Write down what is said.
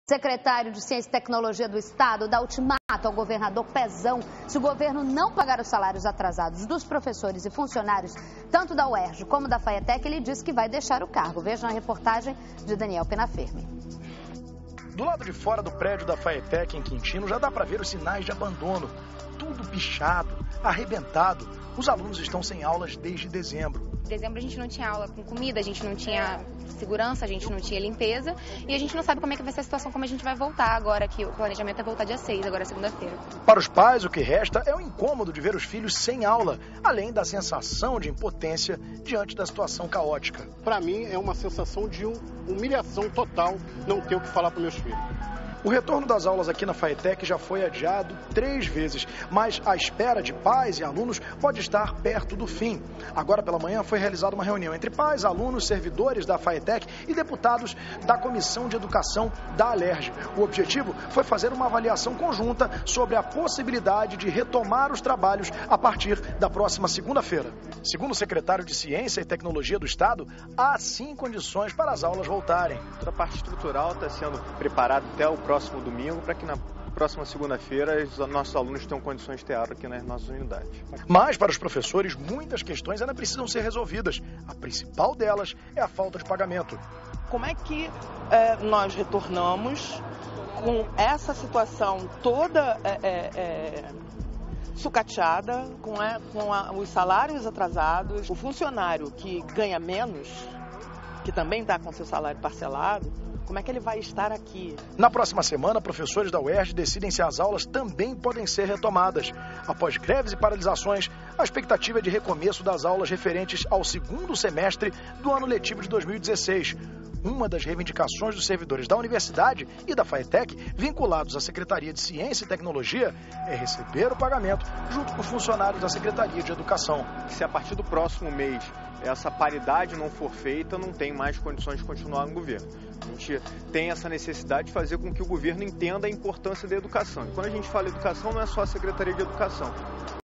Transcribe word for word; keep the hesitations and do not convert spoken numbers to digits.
Secretário de Ciência e Tecnologia do Estado dá ultimato ao governador Pezão. Se o governo não pagar os salários atrasados dos professores e funcionários, tanto da U E R J como da FAETEC, ele disse que vai deixar o cargo. Veja a reportagem de Daniel Penafermi. Do lado de fora do prédio da FAETEC, em Quintino, já dá para ver os sinais de abandono. Tudo pichado, arrebentado. Os alunos estão sem aulas desde dezembro. Em dezembro a gente não tinha aula com comida, a gente não tinha segurança, a gente não tinha limpeza e a gente não sabe como é que vai ser a situação, como a gente vai voltar agora, que o planejamento é voltar dia seis, agora segunda-feira. Para os pais, o que resta é o incômodo de ver os filhos sem aula, além da sensação de impotência diante da situação caótica. Para mim é uma sensação de humilhação total não ter o que falar para meus filhos. O retorno das aulas aqui na FAETEC já foi adiado três vezes, mas a espera de pais e alunos pode estar perto do fim. Agora pela manhã foi realizada uma reunião entre pais, alunos, servidores da FAETEC e deputados da Comissão de Educação da Alerj. O objetivo foi fazer uma avaliação conjunta sobre a possibilidade de retomar os trabalhos a partir da próxima segunda-feira. Segundo o secretário de Ciência e Tecnologia do Estado, há sim condições para as aulas voltarem. A parte estrutural está sendo preparada até o próximo domingo, para que na próxima segunda-feira os nossos alunos tenham condições de ter aula aqui nas nossas unidades. Mas para os professores, muitas questões ainda precisam ser resolvidas. A principal delas é a falta de pagamento. Como é que é, nós retornamos com essa situação toda é, é, sucateada, com, é, com a, os salários atrasados, o funcionário que ganha menos, que também está com seu salário parcelado, como é que ele vai estar aqui? Na próxima semana, professores da U E R J decidem se as aulas também podem ser retomadas. Após greves e paralisações, a expectativa é de recomeço das aulas referentes ao segundo semestre do ano letivo de dois mil e dezesseis. Uma das reivindicações dos servidores da universidade e da FAETEC, vinculados à Secretaria de Ciência e Tecnologia, é receber o pagamento junto com funcionários da Secretaria de Educação. Se a partir do próximo mês essa paridade não for feita, não tem mais condições de continuar no governo. A gente tem essa necessidade de fazer com que o governo entenda a importância da educação. E quando a gente fala educação, não é só a Secretaria de Educação.